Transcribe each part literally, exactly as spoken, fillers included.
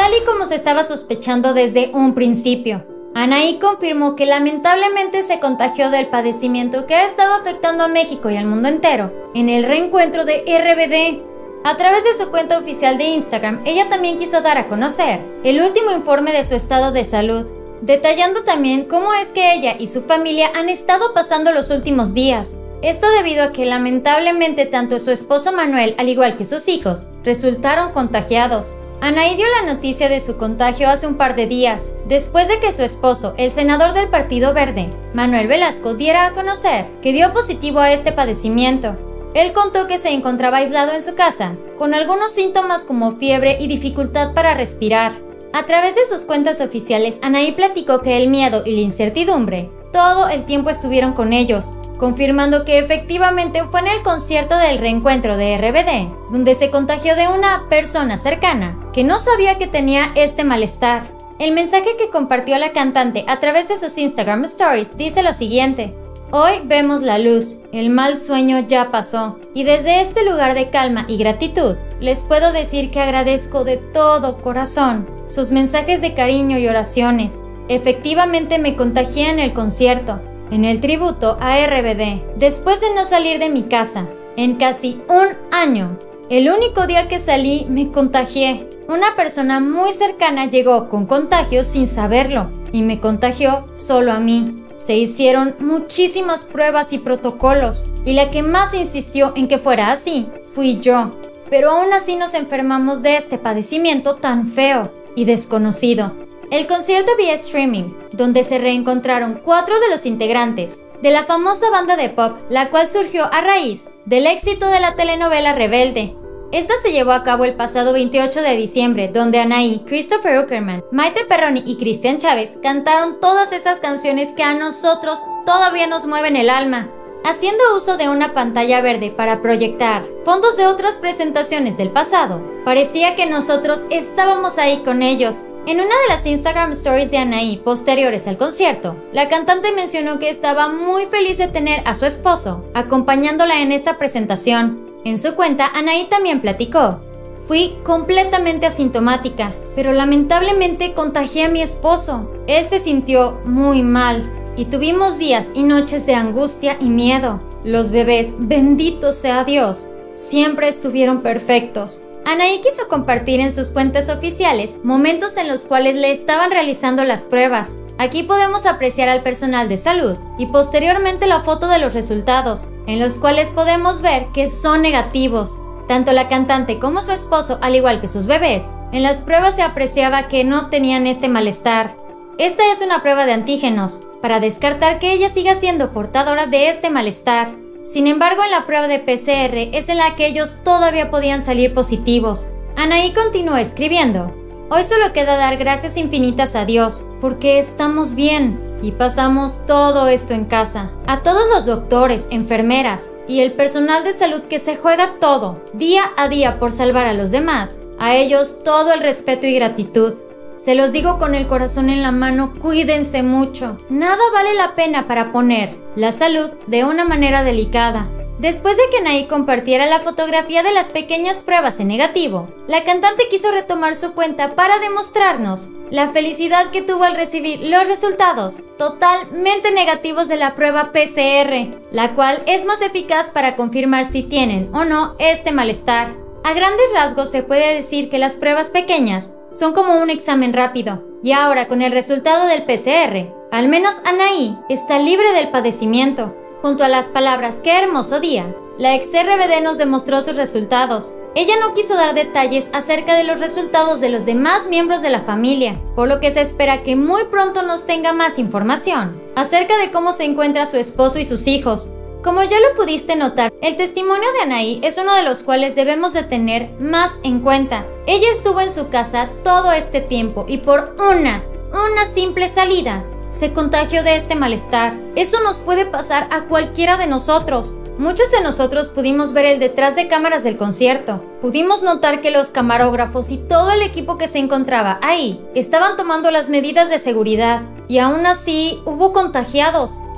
tal y como se estaba sospechando desde un principio. Anaí confirmó que lamentablemente se contagió del padecimiento que ha estado afectando a México y al mundo entero en el reencuentro de R B D. A través de su cuenta oficial de Instagram, ella también quiso dar a conocer el último informe de su estado de salud, detallando también cómo es que ella y su familia han estado pasando los últimos días. Esto debido a que lamentablemente tanto su esposo Manuel, al igual que sus hijos, resultaron contagiados. Anaí dio la noticia de su contagio hace un par de días, después de que su esposo, el senador del Partido Verde, Manuel Velasco, diera a conocer que dio positivo a este padecimiento. Él contó que se encontraba aislado en su casa, con algunos síntomas como fiebre y dificultad para respirar. A través de sus cuentas oficiales, Anaí platicó que el miedo y la incertidumbre todo el tiempo estuvieron con ellos, confirmando que efectivamente fue en el concierto del reencuentro de R B D, donde se contagió de una persona cercana, que no sabía que tenía este malestar. El mensaje que compartió la cantante a través de sus Instagram Stories dice lo siguiente: hoy vemos la luz, el mal sueño ya pasó, y desde este lugar de calma y gratitud, les puedo decir que agradezco de todo corazón sus mensajes de cariño y oraciones. Efectivamente me contagié en el concierto, en el tributo a R B D, después de no salir de mi casa en casi un año. El único día que salí me contagié. Una persona muy cercana llegó con contagio sin saberlo y me contagió solo a mí. Se hicieron muchísimas pruebas y protocolos y la que más insistió en que fuera así fui yo. Pero aún así nos enfermamos de este padecimiento tan feo y desconocido. El concierto vía streaming, donde se reencontraron cuatro de los integrantes de la famosa banda de pop, la cual surgió a raíz del éxito de la telenovela Rebelde. Esta se llevó a cabo el pasado veintiocho de diciembre, donde Anaí, Christopher Uckerman, Maite Perroni y Cristian Chávez cantaron todas esas canciones que a nosotros todavía nos mueven el alma, haciendo uso de una pantalla verde para proyectar fondos de otras presentaciones del pasado. Parecía que nosotros estábamos ahí con ellos. En una de las Instagram Stories de Anaí posteriores al concierto, la cantante mencionó que estaba muy feliz de tener a su esposo acompañándola en esta presentación. En su cuenta, Anaí también platicó: fui completamente asintomática, pero lamentablemente contagié a mi esposo. Él se sintió muy mal y tuvimos días y noches de angustia y miedo. Los bebés, bendito sea Dios, siempre estuvieron perfectos. Anaí quiso compartir en sus cuentas oficiales momentos en los cuales le estaban realizando las pruebas. Aquí podemos apreciar al personal de salud y posteriormente la foto de los resultados, en los cuales podemos ver que son negativos. Tanto la cantante como su esposo, al igual que sus bebés, en las pruebas se apreciaba que no tenían este malestar. Esta es una prueba de antígenos, para descartar que ella siga siendo portadora de este malestar. Sin embargo, en la prueba de P C R es en la que ellos todavía podían salir positivos. Anaí continuó escribiendo: hoy solo queda dar gracias infinitas a Dios, porque estamos bien y pasamos todo esto en casa. A todos los doctores, enfermeras y el personal de salud que se juega todo, día a día por salvar a los demás, a ellos todo el respeto y gratitud. Se los digo con el corazón en la mano, cuídense mucho. Nada vale la pena para poner la salud de una manera delicada. Después de que Anaí compartiera la fotografía de las pequeñas pruebas en negativo, la cantante quiso retomar su cuenta para demostrarnos la felicidad que tuvo al recibir los resultados totalmente negativos de la prueba P C R, la cual es más eficaz para confirmar si tienen o no este malestar. A grandes rasgos se puede decir que las pruebas pequeñas son como un examen rápido, y ahora con el resultado del P C R, al menos Anaí está libre del padecimiento. Junto a las palabras "qué hermoso día", la ex R B D nos demostró sus resultados. Ella no quiso dar detalles acerca de los resultados de los demás miembros de la familia, por lo que se espera que muy pronto nos tenga más información acerca de cómo se encuentra su esposo y sus hijos. Como ya lo pudiste notar, el testimonio de Anaí es uno de los cuales debemos de tener más en cuenta. Ella estuvo en su casa todo este tiempo y por una, una simple salida, se contagió de este malestar. Eso nos puede pasar a cualquiera de nosotros. Muchos de nosotros pudimos ver el detrás de cámaras del concierto. Pudimos notar que los camarógrafos y todo el equipo que se encontraba ahí estaban tomando las medidas de seguridad y aún así hubo contagiados.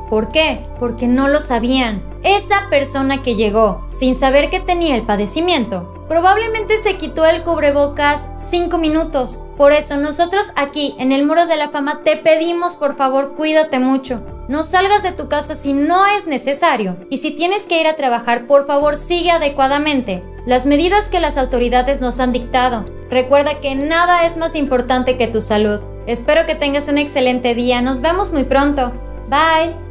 ¿Por qué? Porque no lo sabían. Esa persona que llegó sin saber que tenía el padecimiento probablemente se quitó el cubrebocas cinco minutos. Por eso nosotros aquí en el Muro de la Fama te pedimos, por favor, cuídate mucho. No salgas de tu casa si no es necesario. Y si tienes que ir a trabajar, por favor, sigue adecuadamente las medidas que las autoridades nos han dictado. Recuerda que nada es más importante que tu salud. Espero que tengas un excelente día. Nos vemos muy pronto. Bye.